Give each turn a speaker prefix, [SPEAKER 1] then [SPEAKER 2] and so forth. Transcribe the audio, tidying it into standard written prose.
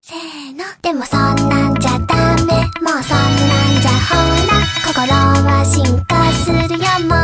[SPEAKER 1] せーの。でもそんなんじゃダメ、もうそんなんじゃほら心は進化するよもう